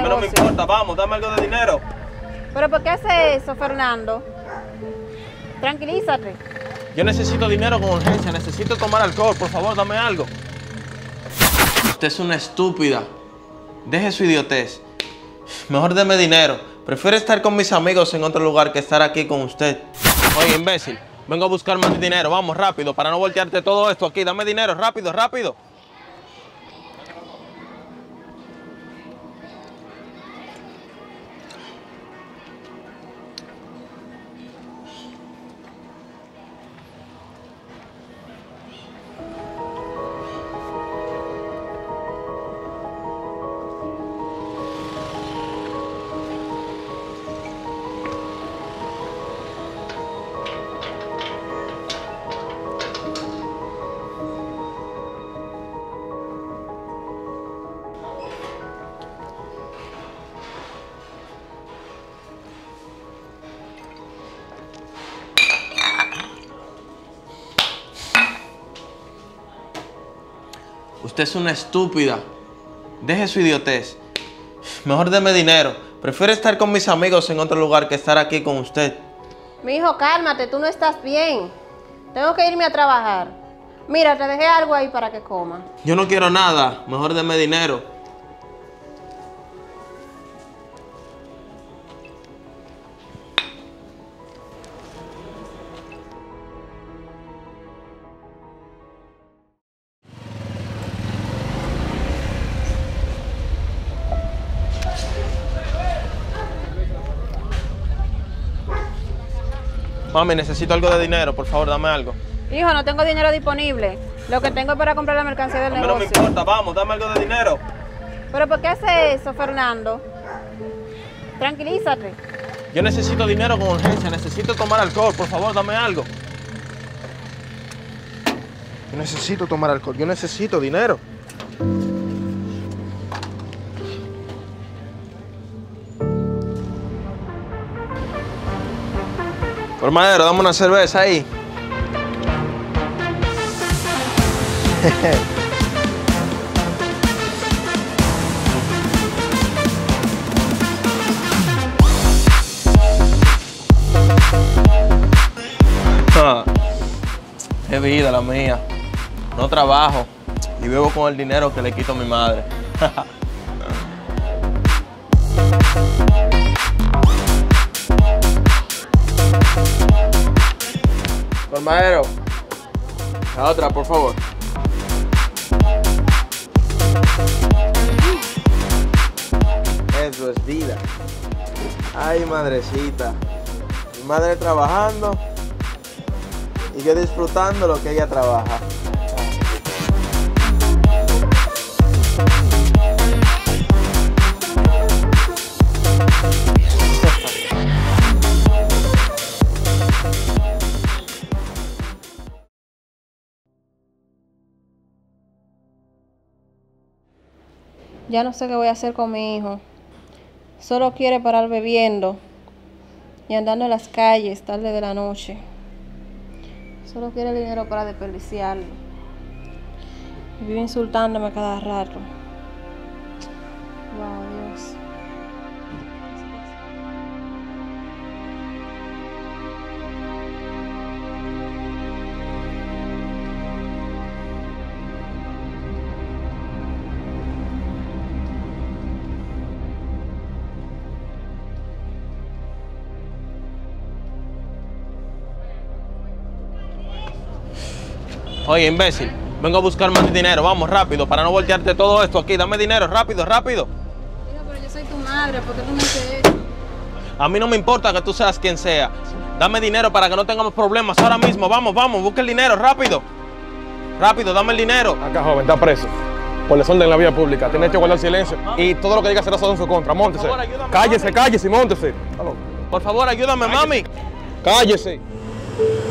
negocio. A mí no me importa, vamos, dame algo de dinero. ¿Pero por qué hace eso, Fernando? Tranquilízate. Yo necesito dinero con urgencia, necesito tomar alcohol, por favor, dame algo. Usted es una estúpida. Deje su idiotez. Mejor deme dinero. Prefiero estar con mis amigos en otro lugar que estar aquí con usted. Oye, imbécil, vengo a buscar más dinero. Vamos, rápido, para no voltearte todo esto aquí. Dame dinero, rápido, rápido. Usted es una estúpida. Deje su idiotez. Mejor deme dinero. Prefiero estar con mis amigos en otro lugar que estar aquí con usted. Mi hijo, cálmate, tú no estás bien. Tengo que irme a trabajar. Mira, te dejé algo ahí para que comas. Yo no quiero nada. Mejor deme dinero. Mami, necesito algo de dinero. Por favor, dame algo. Hijo, no tengo dinero disponible. Lo que tengo es para comprar la mercancía del negocio. A mí no me importa. Vamos, dame algo de dinero. ¿Pero por qué hace eso, Fernando? Tranquilízate. Yo necesito dinero con urgencia. Necesito tomar alcohol. Por favor, dame algo. Yo necesito tomar alcohol. Yo necesito dinero. Colmadero, dame una cerveza ahí. Qué vida la mía. No trabajo y vivo con el dinero que le quito a mi madre. Colmadero, la otra, por favor. Eso es vida. Ay, madrecita. Mi madre trabajando y yo disfrutando lo que ella trabaja. Ya no sé qué voy a hacer con mi hijo. Solo quiere parar bebiendo y andando en las calles tarde de la noche. Solo quiere dinero para desperdiciarlo. Y vive insultándome cada rato. Wow, Dios. Oye, imbécil, vengo a buscar más dinero. Vamos, rápido, para no voltearte todo esto aquí. Dame dinero, rápido, rápido. Hijo, pero yo soy tu madre, ¿por qué tú me haces eso? A mí no me importa que tú seas quien sea. Dame dinero para que no tengamos problemas ahora mismo. Vamos, vamos, busca el dinero, rápido. Rápido, dame el dinero. Acá, joven, está preso por desorden en la vía pública. Tiene que guardar silencio y todo lo que diga será todo en su contra. Móntese. Por favor, ayúdame, cállese, mami. cállese y móntese. Por favor, ayúdame, mami. Cállese.